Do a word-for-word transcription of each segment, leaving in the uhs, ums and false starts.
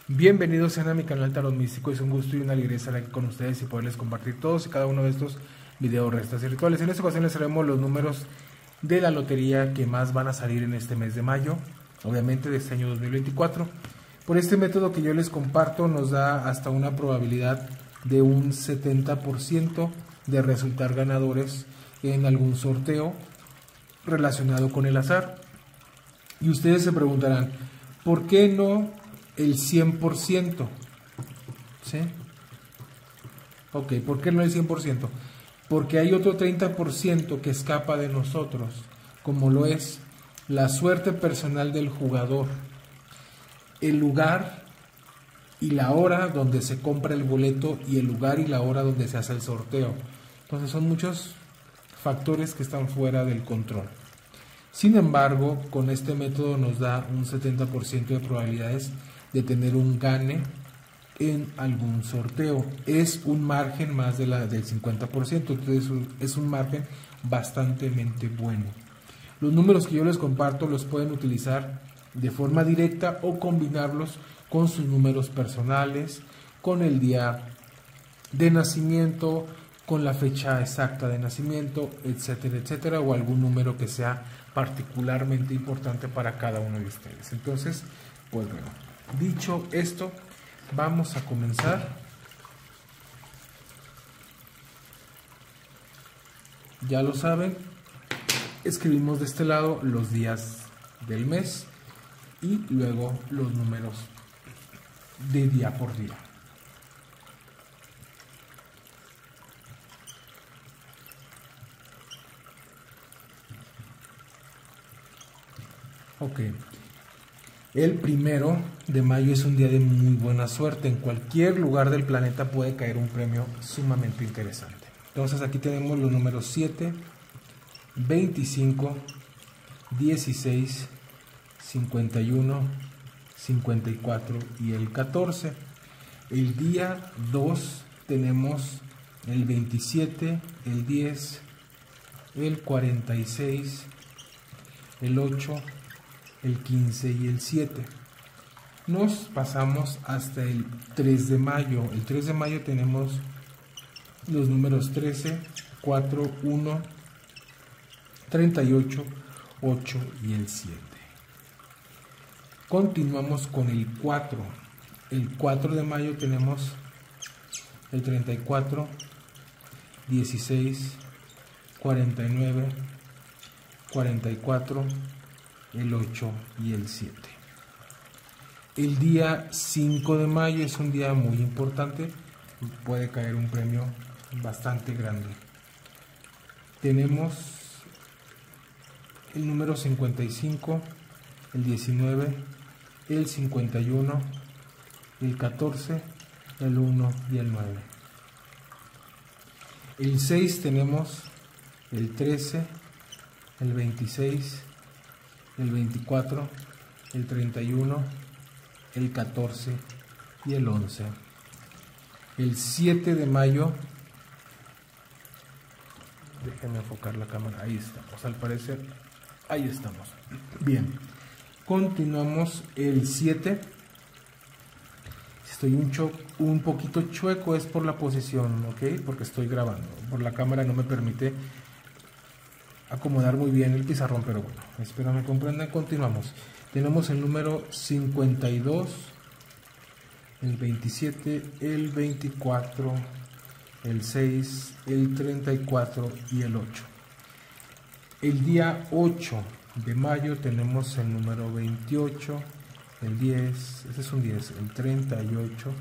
Bienvenidos sean a mi canal Tarot Místico. Es un gusto y una alegría estar aquí con ustedes y poderles compartir todos y cada uno de estos videos, restas y rituales. En esta ocasión les traemos los números de la lotería que más van a salir en este mes de mayo, obviamente de este año dos mil veinticuatro. Por este método que yo les comparto nos da hasta una probabilidad de un setenta por ciento de resultar ganadores en algún sorteo relacionado con el azar. Y ustedes se preguntarán, ¿por qué no el cien por ciento? ¿Sí? Ok, ¿por qué no el cien por ciento? Porque hay otro treinta por ciento que escapa de nosotros, como lo es la suerte personal del jugador, el lugar y la hora donde se compra el boleto y el lugar y la hora donde se hace el sorteo. Entonces son muchos factores que están fuera del control. Sin embargo, con este método nos da un setenta por ciento de probabilidades de tener un gane en algún sorteo. Es un margen más de la, del cincuenta por ciento, entonces es un margen bastante bueno. Los números que yo les comparto los pueden utilizar de forma directa o combinarlos con sus números personales, con el día de nacimiento, con la fecha exacta de nacimiento, etcétera, etcétera, o algún número que sea particularmente importante para cada uno de ustedes. Entonces, pues bueno, dicho esto, vamos a comenzar. Ya lo saben, escribimos de este lado los días del mes y luego los números de día por día. Ok, el primero de mayo es un día de muy buena suerte. En cualquier lugar del planeta puede caer un premio sumamente interesante. Entonces aquí tenemos los números siete, veinticinco, dieciséis, cincuenta y uno, cincuenta y cuatro y el catorce. El día dos tenemos el veintisiete, el diez, el cuarenta y seis, el ocho, el quince y el siete. Nos pasamos hasta el tres de mayo. El tres de mayo tenemos los números trece, cuatro, uno, treinta y ocho, ocho y el siete. Continuamos con el cuatro. El cuatro de mayo tenemos el treinta y cuatro, dieciséis, cuarenta y nueve, cuarenta y cuatro, el ocho y el siete. El día cinco de mayo es un día muy importante, puede caer un premio bastante grande. Tenemos el número cincuenta y cinco, el diecinueve, el cincuenta y uno, el catorce, el uno y el nueve. El seis tenemos el trece, el veintiséis, el veinticuatro, el treinta y uno, el catorce y el once. El siete de mayo, déjenme enfocar la cámara, ahí estamos, al parecer, ahí estamos. Bien, continuamos el siete. Estoy un, cho un poquito chueco, es por la posición, ¿ok? Porque estoy grabando, por la cámara no me permite acomodar muy bien el pizarrón, pero bueno, espero me comprendan. Continuamos. Tenemos el número cincuenta y dos, el veintisiete, el veinticuatro, el seis, el treinta y cuatro y el ocho. El día ocho de mayo tenemos el número veintiocho, el diez, ese es un diez, el treinta y ocho,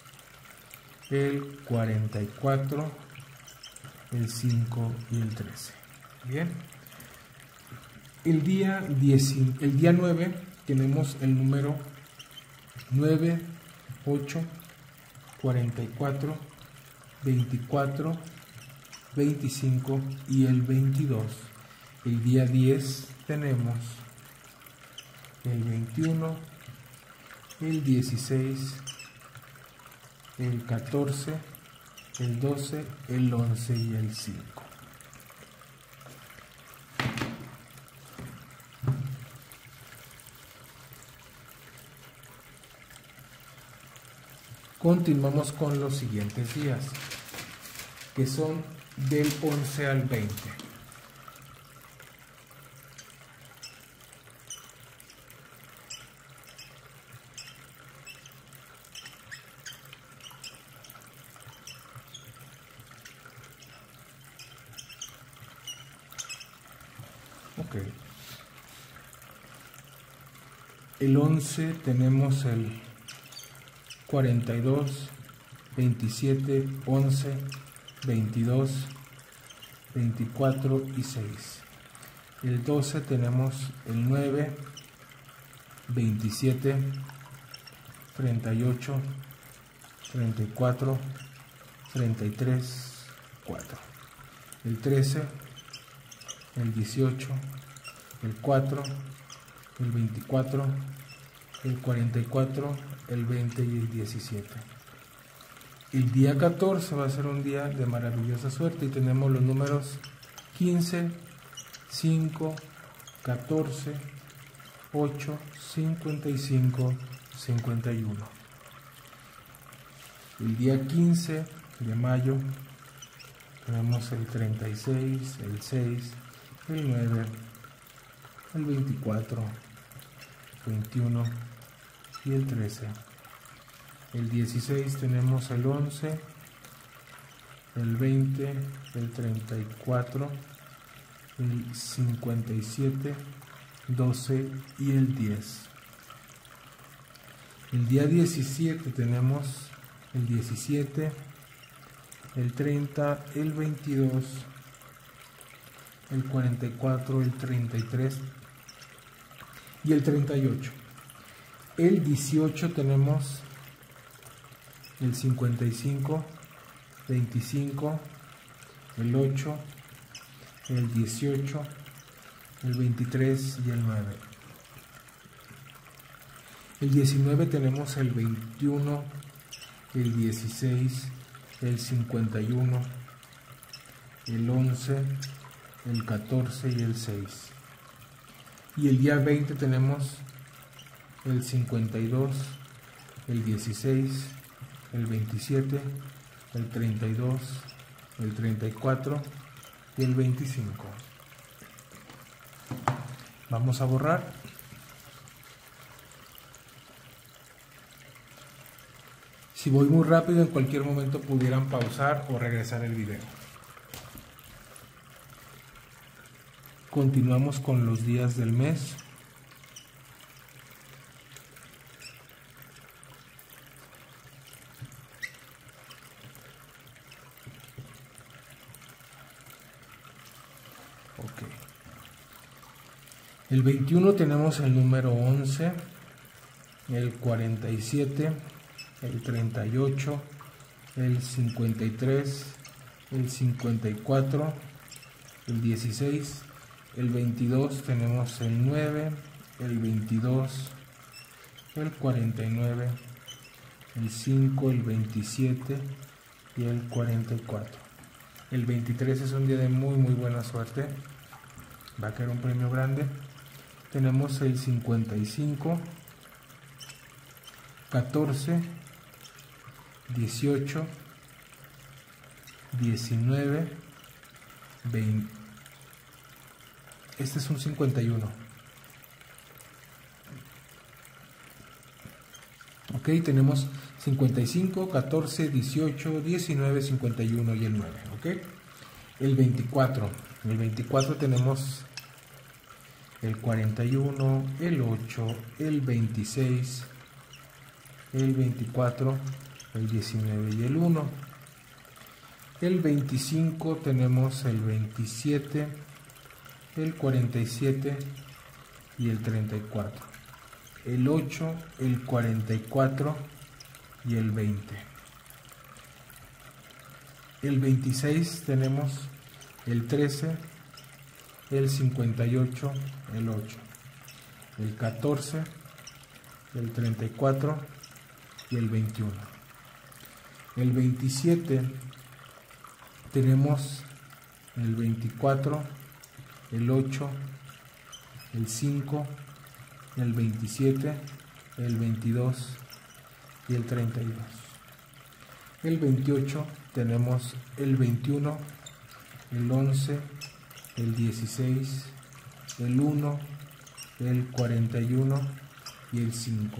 el cuarenta y cuatro, el cinco y el trece. Bien, el día, diez, el día nueve tenemos el número nueve, ocho, cuarenta y cuatro, veinticuatro, veinticinco y el veintidós. El día diez tenemos el veintiuno, el dieciséis, el catorce, el doce, el once y el cinco. Continuamos con los siguientes días, que son del once al veinte. Ok. El once tenemos el cuarenta y dos, veintisiete, once, veintidós, veinticuatro y seis. El doce tenemos el nueve, veintisiete, treinta y ocho, treinta y cuatro, treinta y tres, cuatro. El trece, el dieciocho, el cuatro, el veinticuatro, el cuarenta y cuatro, el veinte y el diecisiete. El día catorce va a ser un día de maravillosa suerte y tenemos los números quince, cinco, catorce, ocho, cincuenta y cinco, cincuenta y uno. El día quince de mayo tenemos el treinta y seis, el seis, el nueve, el veinticuatro, veintiuno y el trece. El dieciséis tenemos el once, el veinte, el treinta y cuatro, el cincuenta y siete, doce y el diez. El día diecisiete tenemos el diecisiete, el treinta, el veintidós, el cuarenta y cuatro, el treinta y tres y el treinta y ocho. El dieciocho tenemos el cincuenta y cinco, veinticinco, el ocho, el dieciocho, el veintitrés y el nueve. El diecinueve tenemos el veintiuno, el dieciséis, el cincuenta y uno, el once, el catorce y el seis. Y el día veinte tenemos el cincuenta y dos, el dieciséis, el veintisiete, el treinta y dos, el treinta y cuatro y el veinticinco. Vamos a borrar. Si voy muy rápido, en cualquier momento pudieran pausar o regresar el video. Continuamos con los días del mes. Ok. El veintiuno tenemos el número once, el cuarenta y siete, el treinta y ocho, el cincuenta y tres, el cincuenta y cuatro, el dieciséis, el veintidós tenemos el nueve, el veintidós, el cuarenta y nueve, el cinco, el veintisiete y el cuarenta y cuatro. El veintitrés es un día de muy muy buena suerte, va a caer un premio grande. Tenemos el cincuenta y cinco, catorce, dieciocho, diecinueve, veinte. Este es un cincuenta y uno. Ok, tenemos cincuenta y cinco, catorce, dieciocho, diecinueve, cincuenta y uno y el nueve. Ok, el veinticuatro. El veinticuatro tenemos el cuarenta y uno, el ocho, el veintiséis, el veinticuatro, el diecinueve y el uno. El veinticinco tenemos el veintisiete, el cuarenta y siete y el treinta y cuatro. El ocho, el cuarenta y cuatro y el veinte. El veintiséis tenemos el trece, el cincuenta y ocho, el ocho. El catorce, el treinta y cuatro y el veintiuno. El veintisiete tenemos el veinticuatro, el ocho, el cinco, el veintisiete, el veintidós y el treinta y dos. el veintiocho, tenemos el veintiuno, el once, el dieciséis, el uno, el cuarenta y uno y el cinco.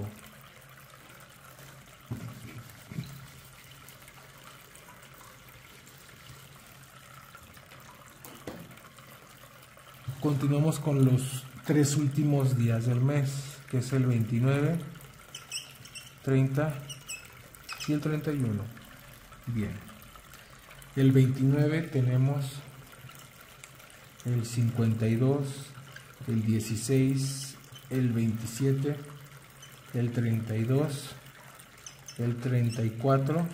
Continuamos con los tres últimos días del mes, que es el veintinueve, treinta y el treinta y uno. Bien, el veintinueve tenemos el cincuenta y dos, el dieciséis, el veintisiete, el treinta y dos, el treinta y cuatro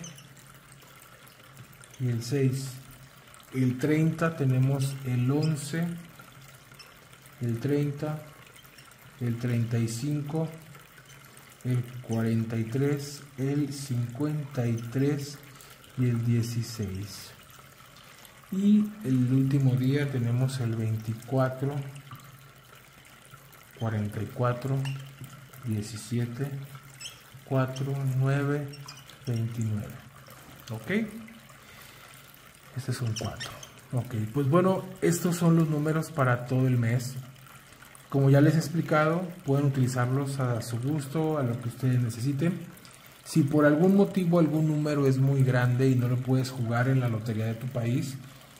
y el seis. El treinta tenemos el once, el treinta, el treinta y cinco, el cuarenta y tres, el cincuenta y tres y el dieciséis. Y el último día tenemos el veinticuatro, cuarenta y cuatro, diecisiete, cuatro, nueve, veintinueve. ¿Ok? Este es un cuatro. Ok, pues bueno, estos son los números para todo el mes. Como ya les he explicado, pueden utilizarlos a su gusto, a lo que ustedes necesiten. Si por algún motivo algún número es muy grande y no lo puedes jugar en la lotería de tu país,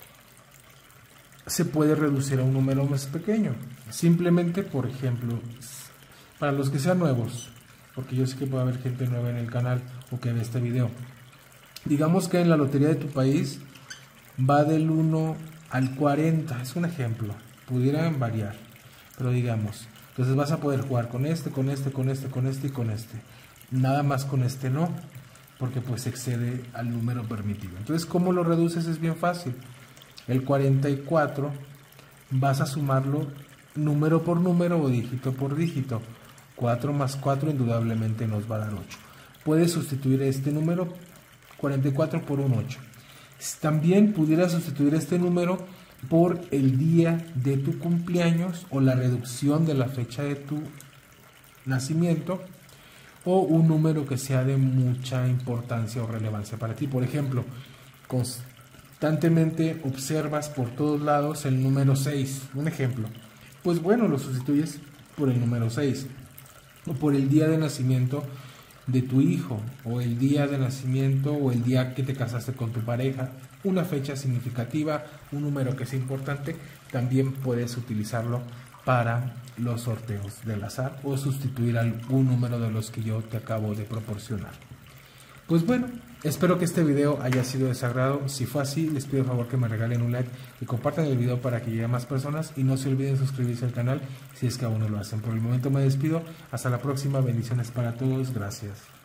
se puede reducir a un número más pequeño. Simplemente, por ejemplo, para los que sean nuevos, porque yo sé que puede haber gente nueva en el canal o que ve este video. Digamos que en la lotería de tu país va del uno al cuarenta, es un ejemplo, pudieran variar, pero digamos, entonces vas a poder jugar con este, con este, con este, con este y con este. Nada más con este no, porque pues excede al número permitido. Entonces, ¿cómo lo reduces? Es bien fácil. El cuarenta y cuatro vas a sumarlo número por número o dígito por dígito. cuatro más cuatro indudablemente nos va a dar ocho. Puedes sustituir este número cuarenta y cuatro por un ocho. También pudieras sustituir este número por el día de tu cumpleaños o la reducción de la fecha de tu nacimiento, o un número que sea de mucha importancia o relevancia para ti. Por ejemplo, constantemente observas por todos lados el número seis, un ejemplo. Pues bueno, lo sustituyes por el número seis, o por el día de nacimiento de tu hijo, o el día de nacimiento o el día que te casaste con tu pareja, una fecha significativa, un número que es importante. También puedes utilizarlo para los sorteos del azar o sustituir algún número de los que yo te acabo de proporcionar. Pues bueno, espero que este video haya sido de su agrado. Si fue así, les pido por favor que me regalen un like y compartan el video para que llegue a más personas, y no se olviden suscribirse al canal si es que aún no lo hacen. Por el momento me despido, hasta la próxima, bendiciones para todos, gracias.